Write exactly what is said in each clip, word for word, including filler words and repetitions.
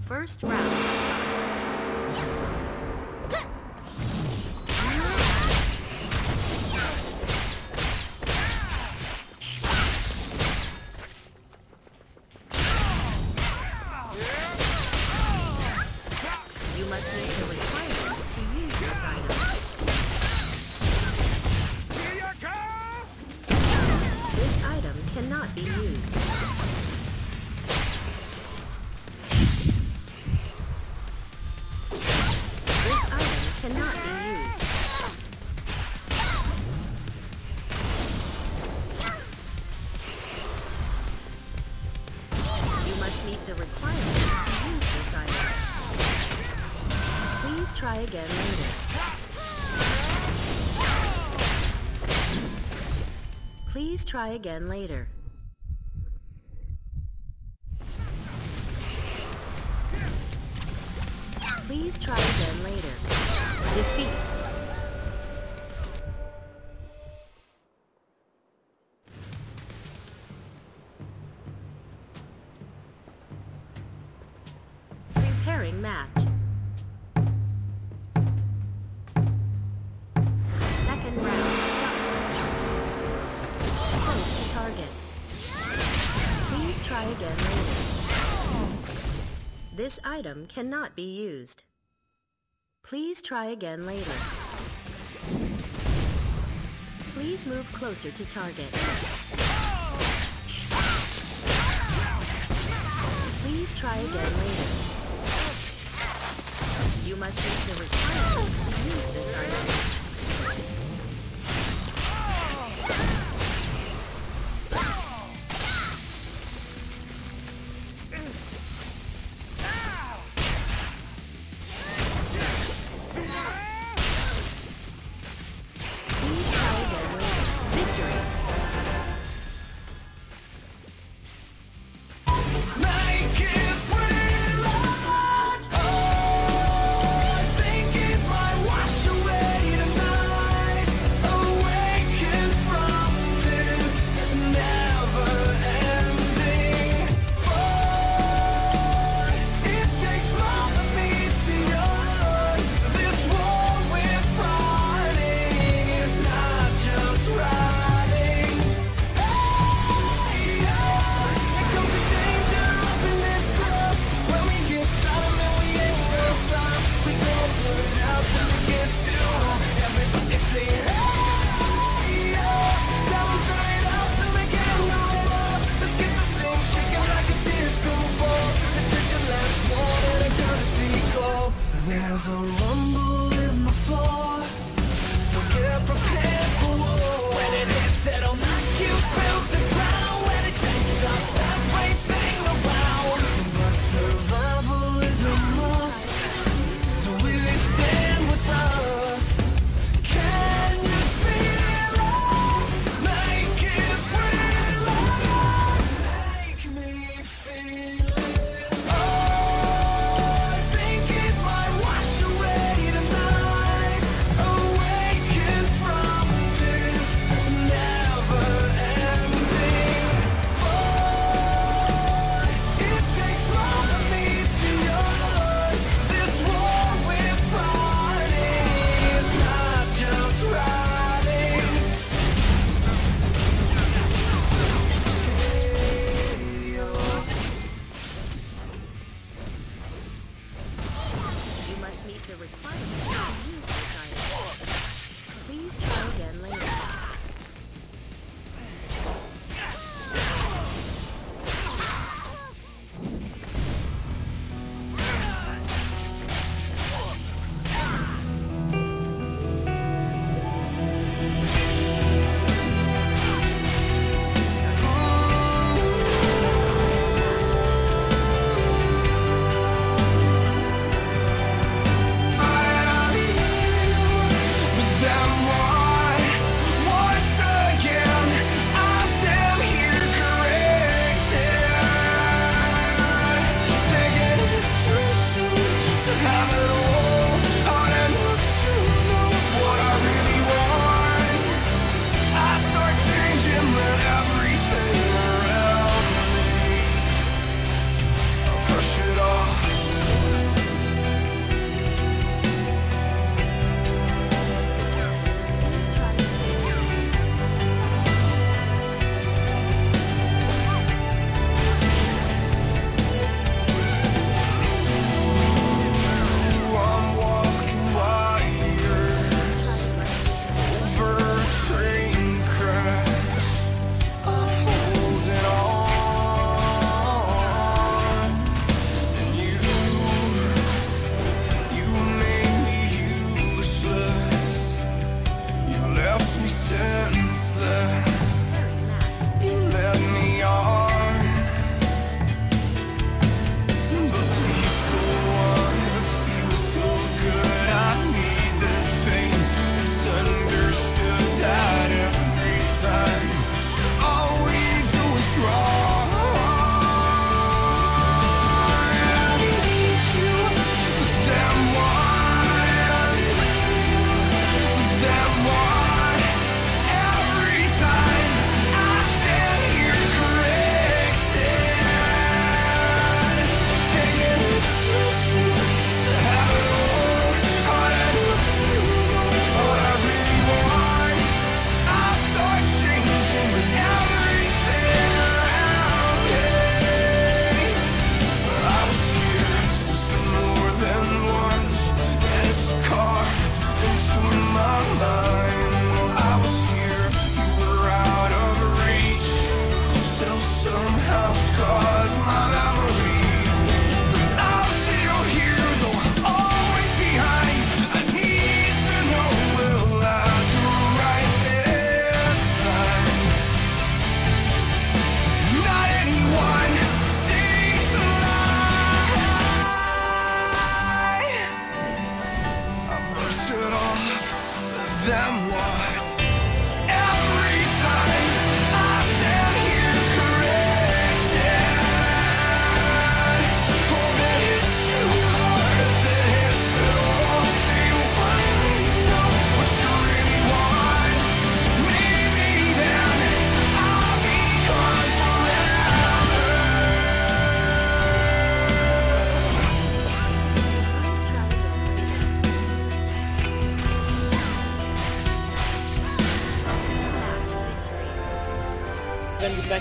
First round start. You must meet the requirements to use this item. This item cannot be used. This item cannot be used. You must meet the requirements to use this item. Please try again later. Please try again later. Please try again later. Defeat. Preparing match. Second round start. Close to target. Please try again later. This item cannot be used. Please try again later. Please move closer to target. Please try again later. You must meet the requirements to use this item. There's a rumble in the floor, so get prepared for war. When it hits, it'll knock you to the ground. When it shakes up everything around. But survival is a must, so will you stand with us? Can you feel it? Make it real. Make me feel it. Oh, I think it might wash away.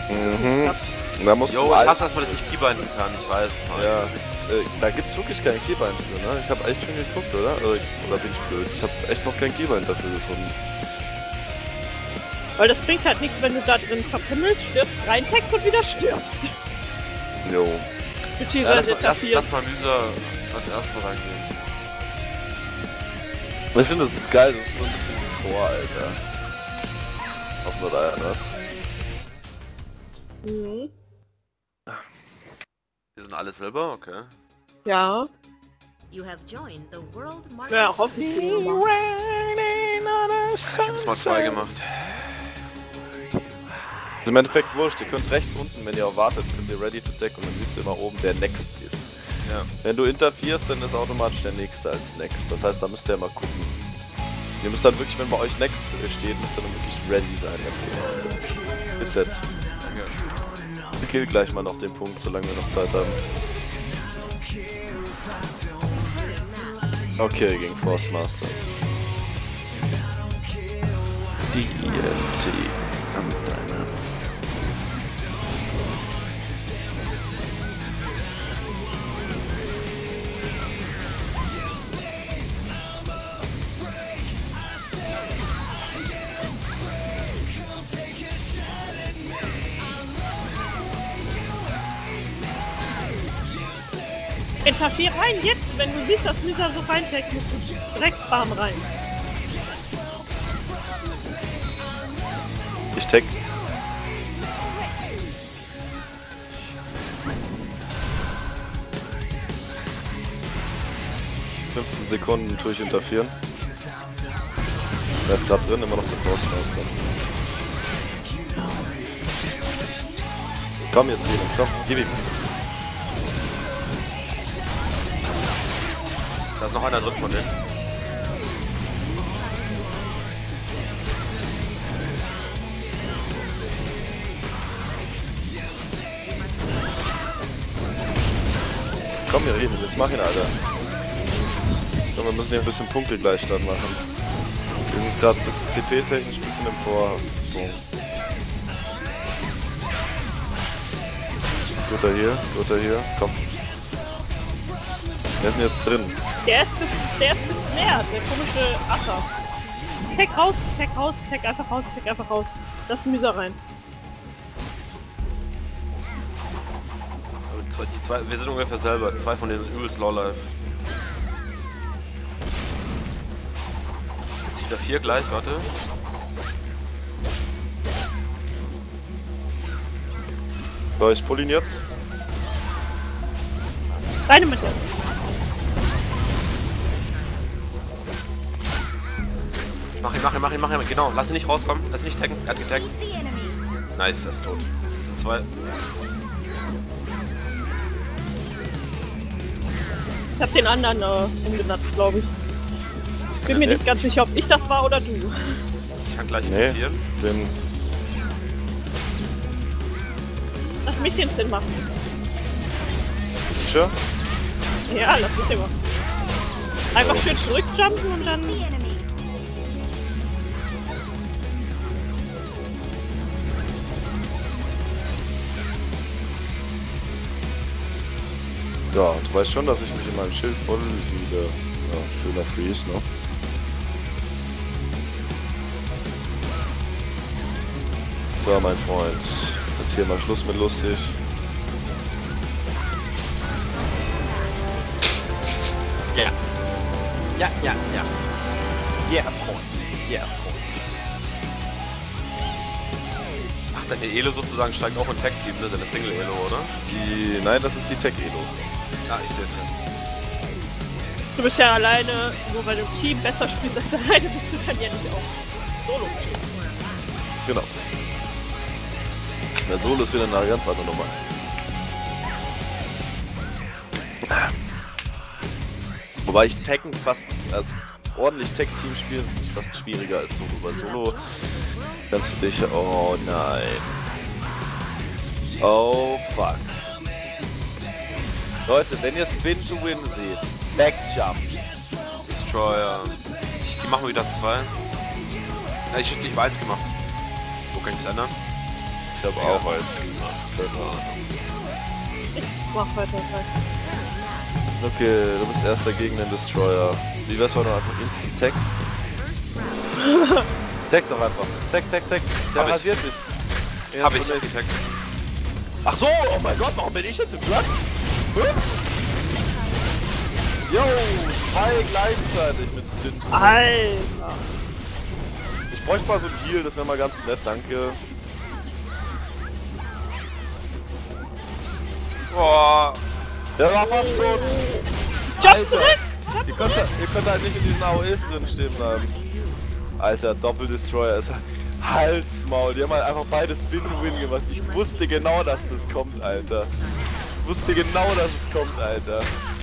siehst du es Mhm. nicht klappt. Da musst Jo, du ich all- hasse, dass man das nicht keybinden kann, ich weiß. Ja, äh, da gibt's wirklich kein Keybind für, ne? Ich habe echt schon geguckt, oder? Oder, oder bin ich blöd? Ich habe echt noch kein Keybind dafür gefunden. Weil das bringt halt nichts, wenn du da drin verpimmelst, stirbst, reintext und wieder stirbst. Jo. Ja, Beziehungsweise lass, lass, dafür. lass mal Müser als ersten reingehen. Ich finde, das ist geil, das ist so ein bisschen wie Tor, Alter. Auf nur da, ne? Mhm. Wir sind alle Silber, okay. Ja. You have joined the World Market. Ja, hoffentlich. Ich hab's mal zwei gemacht. Ist im Endeffekt wurscht, ihr könnt rechts unten, wenn ihr auch wartet, könnt ihr Ready to Deck und dann siehst du immer oben, der Next ist. Ja. Wenn du interferierst, dann ist automatisch der Nächste als Next. Das heißt, da müsst ihr mal gucken. Ihr müsst dann wirklich, wenn bei euch Next steht, müsst ihr dann wirklich ready sein dafür. Mit Z. Ich kill gleich mal noch den Punkt, solange wir noch Zeit haben. Okay, gegen Force-Master. D L T. Interfere rein jetzt, wenn du siehst, dass Misa so reinfällt, musst du direkt bam rein. Ich tag. fünfzehn Sekunden tue ich interferieren. Der ist gerade drin, immer noch der Force-Master. Komm jetzt, Leben, komm, gib ihm. Da ist noch einer drin von denen. Komm hier, Reden, jetzt mach ihn, Alter. So, wir müssen hier ein bisschen Punktegleichstand machen. Wir sind gerade bis T P-technisch ein bisschen im Vorsprung. Guter hier, guter hier, komm. Wer ist denn jetzt drin? Der ist, bis, der ist gesnared, der komische Acker. Tag raus, tag raus, tag einfach raus, tag einfach raus. Das Müser rein. Die zwei, die zwei, wir sind ungefähr selber. Zwei von denen sind übelst lowlife. Ich hinter vier gleich, warte. So, ich pull ihn jetzt. Reine Mitte. Mach ihn, mach ihn, mach ihn, mach ihn. Genau, lass ihn nicht rauskommen. Lass ihn nicht taggen. Er hat getaggt. Nice, er ist tot. Das sind zwei. Ich hab den anderen äh, umgenutzt, glaube ich. Bin mir nicht ganz sicher, ob ich das war oder du. Ich kann gleich Nee, interferieren. den... Lass mich den Sinn machen. Sicher? Ja, lass mich den machen. Einfach schön zurückjumpen und dann... Ja, du weißt schon, dass ich mich in meinem Schild voll liebe. Ja, schöner Freeze, ne? So, mein Freund. Jetzt hier mal Schluss mit lustig. Ja. Ja, ja, ja. Yeah, point. Yeah, point. Ach, deine Elo sozusagen steigt auch in Tag-Team, ne? Deine Single-Elo, oder? Die... Nein, das ist die Tech-Elo. Ja, ich sehe es ja. Du bist ja alleine, nur weil du im Team besser spielst als alleine, bist du dann ja nicht auch solo. Genau. Der Solo ist wieder eine ganz andere Nummer. Wobei ich Tekken fast, also ordentlich Tech-Team spielen, finde ich fast schwieriger als Solo. Weil Solo kannst du dich... Oh nein. Oh fuck. Leute, wenn ihr Spin to Win seht, Backjump. Destroyer. Ich mach mal wieder zwei. Ja, ich hätte nicht mal eins gemacht. Wo kann ich es ändern? Ich habe auch eins gemacht. Ich mach weiter gleich. Okay, du bist erster gegen den Destroyer. Wie wär's, wenn du einfach Instant Text? Tag doch einfach. Tag, tag, tag. Der Hab ich. rasiert dich. Ja, Hab so ich nicht. getaggt. Ach so, oh mein Gott, warum bin ich jetzt im Platz? Yo, zwei gleichzeitig mit Spin. Alter. Ich bräuchte mal so ein Heal, das wäre mal ganz nett, danke. Boah. Der war fast tot. Jump zurück! Ihr könnt, ihr könnt halt nicht in diesen A O Es drin stehen bleiben. Alter, Doppel-Destroyer ist Halsmaul. Die haben halt einfach beide Spin-Win gemacht. Ich wusste genau, dass das kommt, Alter. Ich wusste genau, dass es kommt, Alter.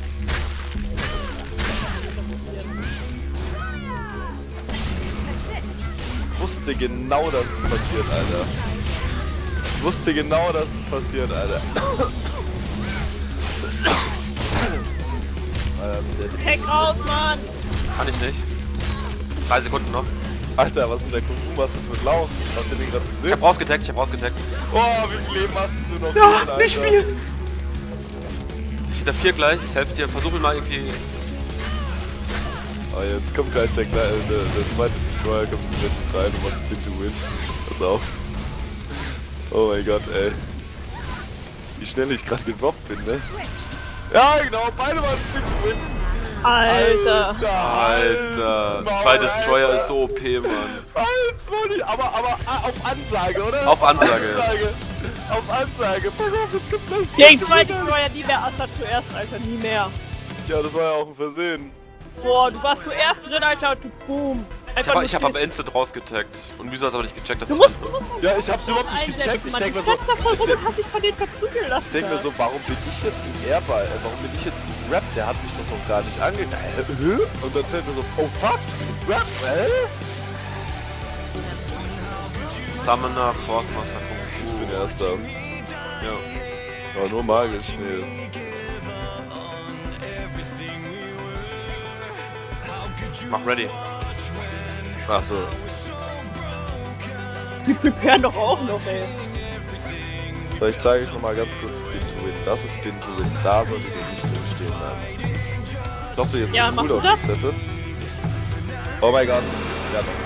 Ich wusste genau, dass es passiert, Alter. Ich wusste genau, dass es passiert, Alter. Heck raus, Mann! Kann ich nicht. Drei Sekunden noch. Alter, was ist denn der Konsum-Masse für Lauf? Hast du den gerade Ich gesehen? hab rausgetaggt, ich hab rausgetaggt. Oh, wie viel Leben hast du noch? Ja, drin, nicht Alter? viel! Ich hinter vier gleich, ich helfe dir, versuche mal irgendwie. Oh, jetzt kommt gleich der, der, der, der zweite Destroyer, kommt ins letzte Teil und macht Spin to Win. Pass auf. Oh mein Gott, ey. Wie schnell ich gerade gedroppt bin, ne? Ja, genau, beide waren Spin to Win. Alter! Alter, Halsmaul, zwei Destroyer Alter. ist so O P, Mann. Halsmaul, aber, aber ah, auf Ansage, oder? Auf Ansage. Ansage. Auf Ansage. Pass auf, es gibt gleich Spin Gegen to zwei Win. Destroyer, nie mehr Assa zuerst, Alter, nie mehr. Ja, das war ja auch ein Versehen. So, du warst zuerst drin, Alter, und du boom. Ich Einfach hab, nur ich hab aber stehst. instant rausgetaggt. Und Müsa hat aber nicht gecheckt, dass Du ich... musst, du musst Ja, ich hab's überhaupt nicht gecheckt. einsetzen, Ich Mann. denk Du mir so, standst da voll rum und hast dich von denen verprügeln lassen. ich denk mir da. so, warum bin ich jetzt ein Airball? Äh, warum bin ich jetzt ein Rap? Der hat mich doch noch gar nicht ange... Hä? Und dann fällt mir so, oh fuck, Rap, hä? Summoner, Force Master, Ich bin erster. Ja. Aber nur magisch, nee. Mach ready. Ach so. Die preparen doch auch noch, ey. Vielleicht zeige ich nochmal ganz kurz Spin to Win. Das ist Spin to Win. Da solltet ihr nicht drin stehen bleiben. Ich hoffe, jetzt Ja, wird machst du Cooldown das? gesettet. Oh mein Gott. Ja, doch.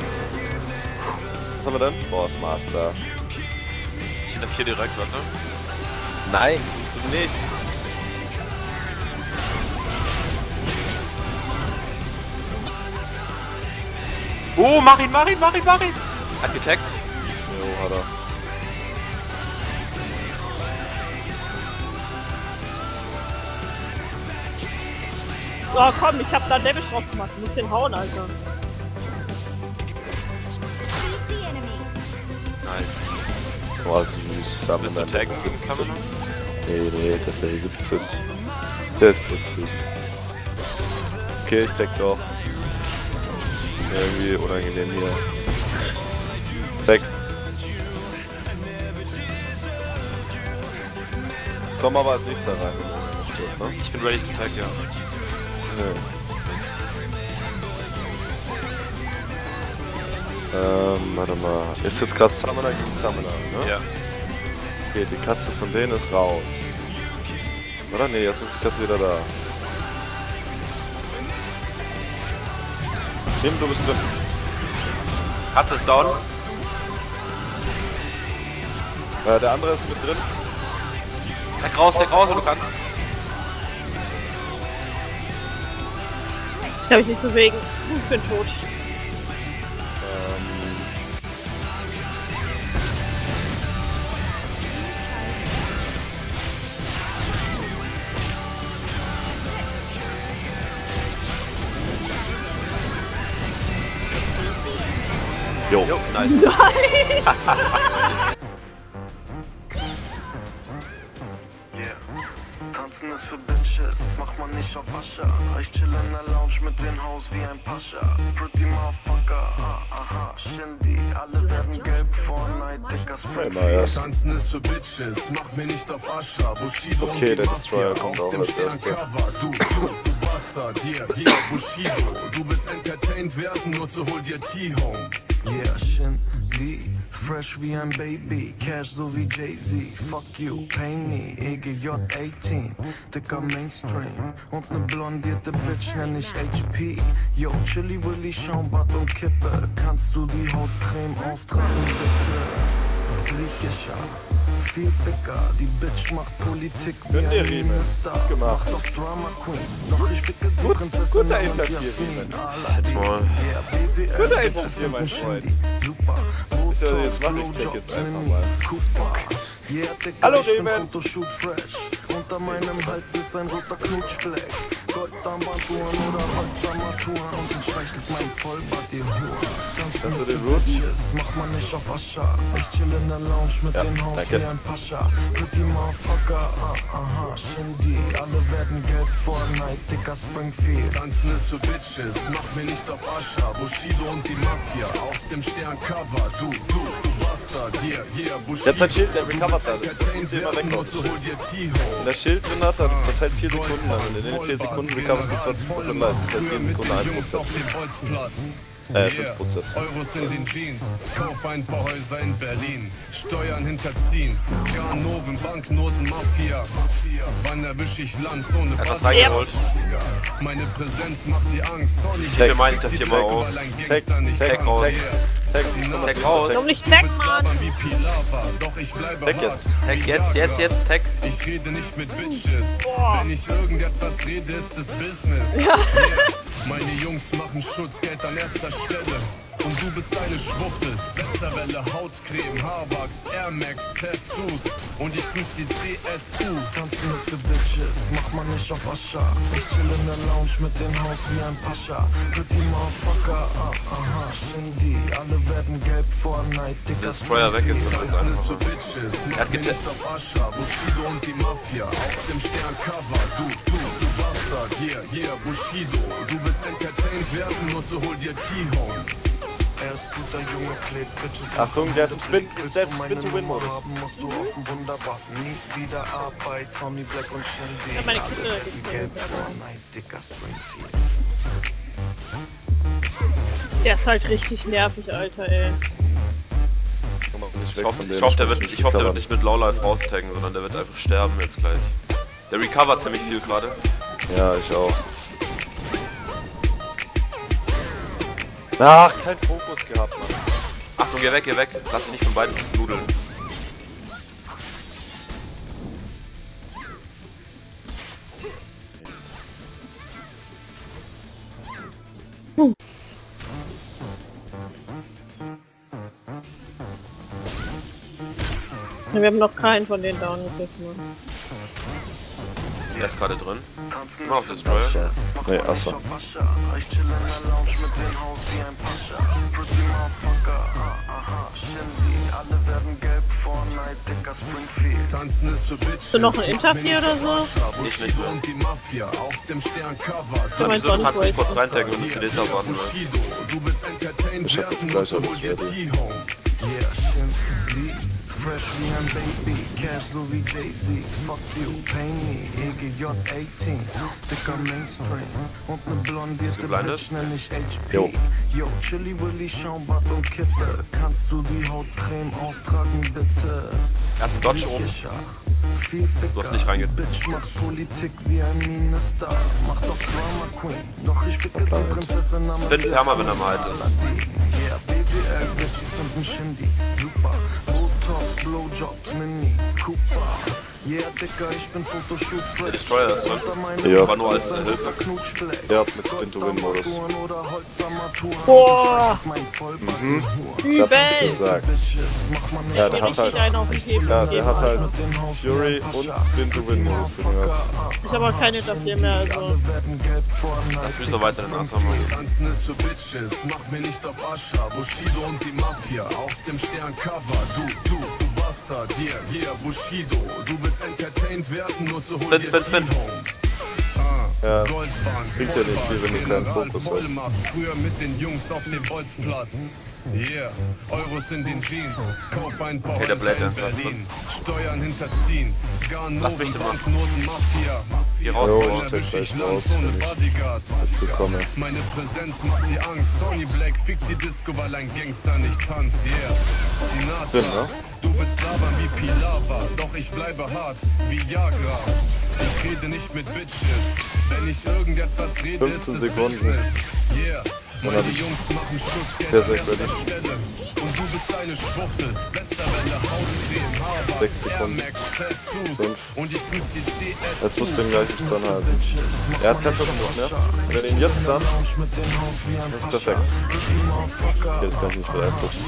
Was haben wir denn? Force Master. Ich hinter vier direkt, warte. Nein, tust du nicht. Oh, mach ihn, mach ihn, mach ihn, mach ihn! Hat getaggt. Jo, hat er. Oh komm, ich hab da Damage drauf gemacht. Du musst den hauen, Alter. Nice. Boah, süß. Summoner Bist du taggen, siebzehn. Summoner? Nee, nee, das ist der siebzehn. Der ist putzig. Okay, ich tag doch. Irgendwie unangenehm hier. Weg. Komm aber als nächster rein, wenn du stirbt, ne? Ich bin ready to tag, ja. Nö. Ähm, warte mal. Ist jetzt gerade Summoner gegen Summoner, ne? Ja. Okay, die Katze von denen ist raus. Oder? Ne, jetzt ist die Katze wieder da. Tim, du bist drin. Katze ist down. Äh, der andere ist mit drin. Tag raus, tag raus, wenn du kannst. Ich kann mich nicht bewegen. Ich bin tot. Ähm, jo. Jo, nice. Yeah. Tanzen ist für Bitches, macht man nicht auf Asche. Ich chill in der Lounge mit dem Haus wie ein Pascha. Pretty Motherfucker, ah, aha, Shindy. Alle werden gelb vor Night, dicker Spray. Immer erst. Tanzen ist für Bitches, mach mir nicht auf Ascha. Bushido und Okay, die der Mafia Destroyer kommt auf auch dem als erster. Sterncover. Du, du, du Bastard, yeah, yeah, Bushido. Du willst entertained werden, nur zu hol dir T-Home. Yeah, Shindy. fresh wie ein Baby, Cash so wie Jay-Z. Fuck you, pay me, E G J achtzehn, dicker Mainstream. Und ne blondierte Bitch nenn ich H P. Yo, Chili Willy, Schaumbad und Kippe. Kannst du die Hautcreme austragen, bitte? Griechischer, viel Ficker, die Bitch macht Politik wie ein Minister. Gemacht. Macht auf Drama Queen, doch ich ficke die Gut, Prinzessin guter und Interview, Jasmin. Halt's Maul. Guter Interview, mein Freund. Ist ja, jetzt mach ich Tech jetzt einfach mal. Yeah, Hallo, ich bin Reven. Photoshoot fresh. Unter meinem Hals ist ein roter Knutschfleck. Goldarmbanduhren oder Holzarmaturen. Und dann streichelt mein Vollbart die Hure. Kannst du Tanzen den ist Root? Bitches, mach man nicht auf Ascha. Ich chill in der Lounge mit Ja, dem Haus danke. wie ein Pascha. Pretty Motherfucker, ah, aha, Shindy. Alle werden gelb vor Night, dicker Springfield. Tanzen ist für Bitches, mach mir nicht auf Ascha. Bushido und die Mafia auf dem Sterncover. Du, du, du Wasser, dir, yeah, Bushido. Jetzt hat Schild, der recovert da. Das musst du immer weglaufen. Wenn der Schild drin hat, dann das hält vier Sekunden lang. Und in den vier Sekunden recoverst du zwanzig Prozent Life. Das heißt, jede Sekunde ein Prozent. Äh, fünf Prozent. Euros in den Jeans, kauf ein paar Häuser in Berlin, Steuern hinterziehen, Ganoven, Banknoten, Mafia. Wann erwisch ich Lanz ohne Er hat was Pass? reingeholt. Meine Präsenz macht die Angst, Sonic, Ich meine der viermal auf. Tag, Tag raus. Tag, Tag raus. Warum nicht Tag, Mann? wie Pilava, doch ich bleibe Tag hart. jetzt. Tag jetzt, jetzt, jetzt, Tag. Ich rede nicht mit Bitches. Wenn ich irgendetwas rede, ist es Business. Ja. Yeah. Meine Jungs machen Schutzgeld an erster Stelle. Und du bist eine Schwuchtel. Westerwelle, Hautcreme, Haarwachs, Air Max, Tattoos. Und ich grüß die C S U. Tanzen ist für Bitches, mach man nicht auf Ascha. Ich chill in der Lounge mit dem Haus wie ein Pascha. Pretty Motherfucker, ah, aha, Shindy. Alle werden gelb vor Night, dicker Destroyer weg ist das jetzt Tanzen ist einfach für so. Bitches, Er mach hat mir getestet. nicht auf Ascha. Bushido und die Mafia auf dem Sterncover. Du, du, du Bastard, yeah, yeah, Bushido. Du willst entertained werden und so hol dir T-Home. Er ist guter Junge, klebt Bitches. Achtung, der ist im Spin, der ist im Spin-to-Win-Modus. Musst du auf dem Wunder warten, nie wieder Arbeit, Sonny Black und Shindy. Ja, meine Alle Kinder werden gekillt, gelb aber- vor Night, dicker Springfield. Der ist halt richtig nervig, Alter, ey. Komm mal nicht Ich weg hoffe, von dem. ich hoffe, der wird, muss ich hoffe, der wird recovern. nicht mit Lowlife raustaggen, sondern der wird einfach sterben jetzt gleich. Der recovert ziemlich viel gerade. Ja, ich auch. Ach, kein Fokus gehabt, Mann. Achtung, geh weg, geh weg. Lass dich nicht von beiden nudeln. Wir haben noch keinen von denen down gekriegt, Mann. Der ist gerade drin. Tanzen Mach auf Destroyer. Nee, Assa. Ich chill in der Lounge mit dem Haus wie ein Pascha. Pretty Motherfucker, ah, aha, Shindy. Alle werden gelb vor Night, dicker Springfield. Tanzen ist für Bitches. Hast du noch ein Interview oder so? Ich nicht mehr. Und die Mafia auf dem Sterncover. Du meinst Wieso, auch du nicht kannst mich kurz wasten. reintaggen und die C Ds abwarten. Ne? Bushido, du willst entertained Ich hab werden jetzt und gleich so hol alles dir ready. T-Home. Yeah, Shindy. Fresh wie ein Baby, Cash so wie Jay-Z. Fuck you, pay me, E G J achtzehn, dicker Mainstream. Und ne blondierte geblindet? Bitch nenn ich H P. Jo. Yo, Chili Willy, Schaumbad und Kippe. Kannst du die Hautcreme auftragen, bitte? Er hat einen Dodge oben. Griechischer, viel Ficker. Du hast nicht reinge- Die Bitch macht Politik wie ein Minister. Macht auf Drama Queen, doch ich ficke die Prinzessin namens Spin Perma, wenn er mal halt ist. Yeah, B W L, Bitches und ein Shindy. Super, Botox, Blowjobs, Mini, Cooper. Yeah, Dicker, ich bin Photoshoot fresh. Der Destroyer ist drin. Unter meinem Ja. Aber nur als Hals ist ein Hilfe. roter Knutschfleck. Ja, mit Spin-to-Win-Modus. Goldarmbanduhren oder Holzarmaturen. Boah. Mein Vollbart Mhm. Hure. Hab ich Übel! gesagt. Bitches, mach man nicht Ja, auf der Mir hat halt, richtig einen auf den Hebel ja, der gegeben, hat halt Alter. Fury und Spin-to-Win-Modus drin gehabt. Ich habe auch keine dafür mehr, also. Lass mich so weiter den Assa machen. Tanzen ist für Bitches, mach mir nicht auf Ascha. Bushido und die Mafia auf dem Sterncover. Du, du, du Wasser, yeah, yeah, Bushido. Du willst entertained werden und so hol Spin, dir spin, spin. T-Home. Ja, Goldbahn, bringt ja nicht viel, wenn du keinen General Fokus hast. Vollmacht, früher mit den Jungs auf dem Bolzplatz. Yeah, Euros in den Jeans, kauf ein paar Okay, der Häuser Blade in Dancer ist Berlin, Steuern hinterziehen, Lass mich Ganoven, so machen. Banknoten, Mafia. Geh raus, Jo, geh raus. ich check gleich raus, wenn ich dazu komme. Meine Präsenz macht die Angst. Sony Black fickt die Disco, weil ein Gangster nicht tanzt. Yeah. Sinatra, Stimmt, ne? du bist labern wie Pilava, doch ich bleibe hart wie Jagra. Ich rede nicht mit Bitches. Wenn ich irgendetwas rede, fünfzehn ist es Sekunden. Business. Yeah. Dann Meine hab ich Jungs machen Schutzgeld perfekt an erster ready. Stelle. Und du bist eine Schwuchtel. Westerwelle, Hauscreme, Haarwachs, Sechs Air Sekunden. Max, Tattoos. Fünf. Und ich grüß die C S. Jetzt musst du ihn gleich bis dann halten. Er hat keinen Schuss mehr. Wenn er ihn jetzt dann, das ist perfekt. Okay, das kann ich nicht beeinflussen.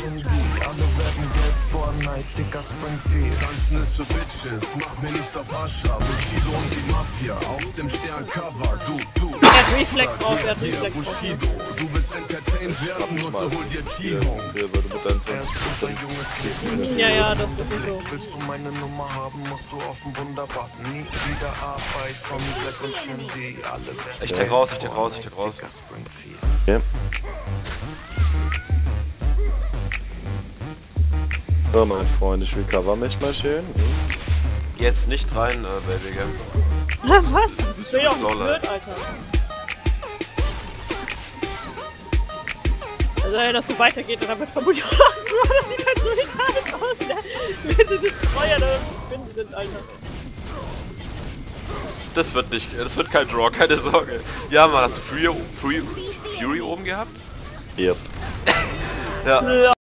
Tanzen ist für Bitches, mach mir nicht auf Ascha. Bushido und die Mafia, auf dem Sterncover. Du, du. Er hat Reflex drauf, er hat Reflex drauf. Bushido, du willst entertained werden, nur so hol dir Hier, Timo. hier würde mit deinen zwanzig Prozent. Ja, ja, das sowieso. Willst du meine Nummer haben, musst du auf dem Wunder warten. Nie wieder Arbeit, Tommy Black und Shindy, alle werden Ich tag raus, ich tag raus, ich tag raus. Okay. So, mein Freund, ich recover mich mal schön. Jetzt nicht rein, äh, Baby Game. Was? Das bin ja auch nicht blöd, Alter. Also, wenn das so weitergeht, dann wird vermutlich auch noch ein Draw, das sieht halt so retarded aus, ne? Wenn sie Destroyer da Spinnen sind, Alter. Das wird nicht, das wird kein Draw, keine Sorge. Ja, man, hast du Fury, Fury, Fury oben gehabt? Yep. Ja.